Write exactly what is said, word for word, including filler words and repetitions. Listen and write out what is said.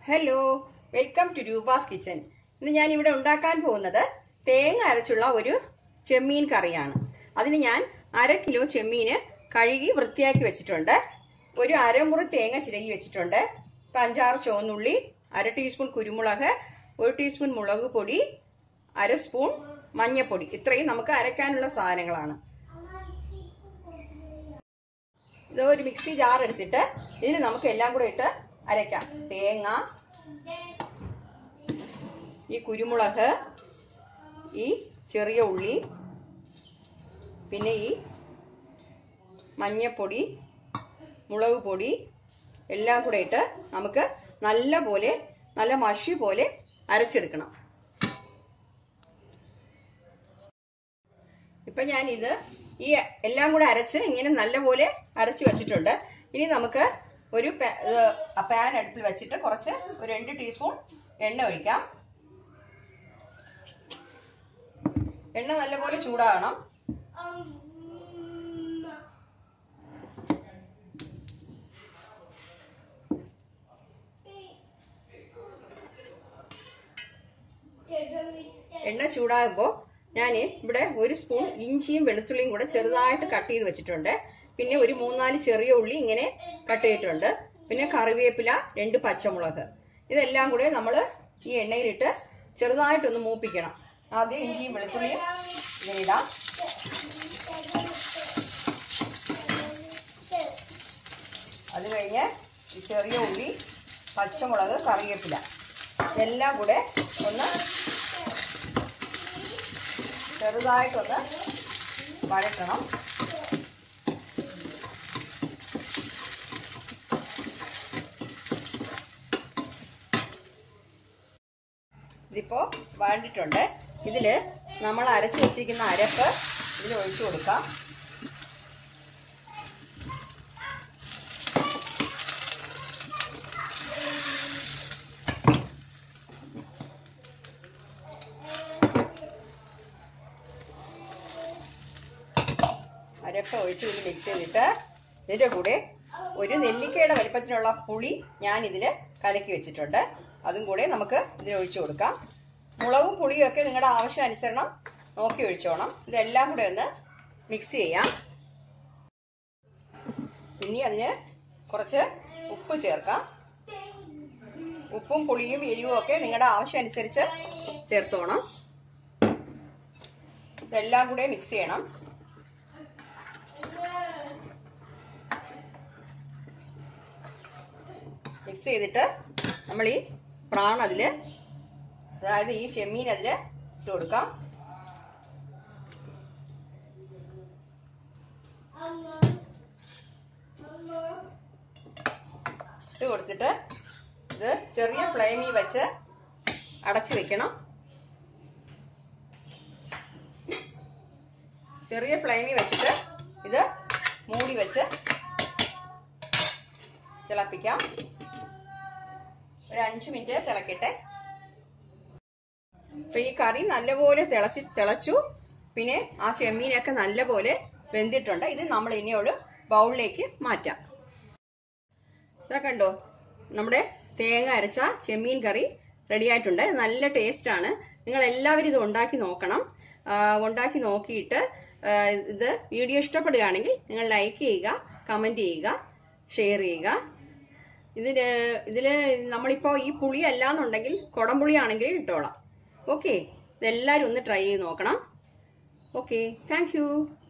Hello, welcome to Roopa's kitchen. ഇന്ന് ഞാൻ ഇവിടെ ഉണ്ടാക്കാൻ പോകുന്നത് തേങ്ങ അരച്ചുള്ള ഒരു ചെമ്മീൻ കറിയാണ്. അതിന് ഞാൻ അര കിലോ ചെമ്മീന് കഴുകി വൃത്തിയാക്കി വെച്ചിട്ടുണ്ട്. ഒരു അരമുറി തേങ്ങ ചിരകി വെച്ചിട്ടുണ്ട്. ഇപ്പം അഞ്ചാറ് ചുവന്നുള്ളി, അര ടീസ്പൂൺ കുരുമുളക്, ഒരു ടീസ്പൂൺ മുളക് പൊടി, അര സ്പൂൺ മഞ്ഞൾപ്പൊടി. ഇത്രയും നമുക്ക് അരയ്ക്കാനുള്ള സാധനങ്ങളാണ്. ഇത് ഒരു മിക്സി ജാർ എടുത്തിട്ട് ഇതിന് നമുക്ക് എല്ലാം കൂടെ ഇട്ട് അരയ്ക്കാം. തേങ്ങ, ഈ കുരുമുളക്, ഈ ചെറിയ ഉള്ളി, പിന്നെ ഈ മഞ്ഞപ്പൊടി, മുളക് പൊടി എല്ലാം കൂടെ ഇട്ട് നമുക്ക് നല്ല പോലെ നല്ല മഷി പോലെ അരച്ചെടുക്കണം. ഇപ്പൊ ഞാനിത് ഈ എല്ലാം കൂടെ അരച്ച് ഇങ്ങനെ നല്ലപോലെ അരച്ച് വെച്ചിട്ടുണ്ട്. ഇനി നമുക്ക് ഒരു പാൻ അടുപ്പിൽ വെച്ചിട്ട് കുറച്ച് ഒരു രണ്ട് ടീസ്പൂൺ എണ്ണ ഒഴിക്കാം. എണ്ണ നല്ലപോലെ ചൂടാകണം. എണ്ണ ചൂടാകുമ്പോൾ ഞാൻ ഇവിടെ ഒരു സ്പൂൺ ഇഞ്ചിയും വെളുത്തുള്ളിയും കൂടെ ചെറുതായിട്ട് കട്ട് ചെയ്ത് വെച്ചിട്ടുണ്ട്. പിന്നെ ഒരു മൂന്നാല് ചെറിയ ഉള്ളി ഇങ്ങനെ കട്ട് ചെയ്തിട്ടുണ്ട്. പിന്നെ കറിവേപ്പില, രണ്ട് പച്ചമുളക്. ഇതെല്ലാം കൂടെ നമ്മൾ ഈ എണ്ണയിലിട്ട് ചെറുതായിട്ടൊന്ന് മൂപ്പിക്കണം. ആദ്യം ഇഞ്ചിയും വെളുത്തുള്ളിയും ഇങ്ങനെ ഇടാം. അത് കഴിഞ്ഞ് ഈ ചെറിയ ഉള്ളി, പച്ചമുളക്, കറിവേപ്പില എല്ലാം കൂടെ ഒന്ന് ചെറുതായിട്ടൊന്ന് വഴറ്റണം. ഇതിപ്പോ വഴണ്ടിട്ടുണ്ട്. ഇതില് നമ്മൾ അരച്ചു വെച്ചിരിക്കുന്ന അരപ്പ് ഇതിൽ ഒഴിച്ചു കൊടുക്കാം. അരപ്പ് ഒഴിച്ച് ഇതിൽ മിക്സ് ചെയ്തിട്ട് ഇതിന്റെ കൂടെ ഒരു നെല്ലിക്കയുടെ വലിപ്പത്തിനുള്ള പുളി ഞാൻ ഇതില് കലക്കി വെച്ചിട്ടുണ്ട്. അതും കൂടെ നമുക്ക് ഇതിൽ ഒഴിച്ചു കൊടുക്കാം. മുളകും പുളിയും ഒക്കെ നിങ്ങളുടെ ആവശ്യാനുസരണം നോക്കി ഒഴിച്ചോണം. ഇതെല്ലാം കൂടെ ഒന്ന് മിക്സ് ചെയ്യാം. ഇനി അതിന് കുറച്ച് ഉപ്പ് ചേർക്കാം. ഉപ്പും പുളിയും എരിവും ഒക്കെ നിങ്ങളുടെ ആവശ്യമനുസരിച്ച് ചേർത്തോണം. ഇതെല്ലാം കൂടെ മിക്സ് ചെയ്യണം. മിക്സ് ചെയ്തിട്ട് നമ്മൾ ഈ പ്രാൺ അതില്, അതായത് ഈ ചെമ്മീൻ അതില് ഇട്ട് കൊടുക്കാം. ഇട്ട് കൊടുത്തിട്ട് ഇത് ചെറിയ ഫ്ലെയിമിൽ വെച്ച് അടച്ചു വെക്കണം. ചെറിയ ഫ്ലെയിമിൽ വെച്ചിട്ട് ഇത് മൂടി വെച്ച് തിളപ്പിക്കാം. ഒരു അഞ്ചു മിനിറ്റ് തിളക്കട്ടെ. അപ്പൊ ഈ കറി നല്ലപോലെ തിളച്ച് തിളച്ചു. പിന്നെ ആ ചെമ്മീനൊക്കെ നല്ലപോലെ വെന്തിട്ടുണ്ട്. ഇത് നമ്മൾ ഇനിയൊരു ബൗളിലേക്ക് മാറ്റാം. ഇതാ കണ്ടോ, നമ്മുടെ തേങ്ങ അരച്ച ചെമ്മീൻ കറി റെഡി ആയിട്ടുണ്ട്. നല്ല ടേസ്റ്റ് ആണ്. നിങ്ങൾ എല്ലാവരും ഇത് ഉണ്ടാക്കി നോക്കണം. ഉണ്ടാക്കി നോക്കിയിട്ട് ഇത് വീഡിയോ ഇഷ്ടപ്പെടുകയാണെങ്കിൽ നിങ്ങൾ ലൈക്ക് ചെയ്യുക, കമന്റ് ചെയ്യുക, ഷെയർ ചെയ്യുക. ഇതിന് ഇതില് നമ്മളിപ്പോ ഈ പുളി അല്ലാന്നുണ്ടെങ്കിൽ കുടംപുളി ആണെങ്കിൽ ഇട്ടോളാം. ഓക്കെ, ഇതെല്ലാവരും ഒന്ന് ട്രൈ ചെയ്ത് നോക്കണം. Okay, thank U.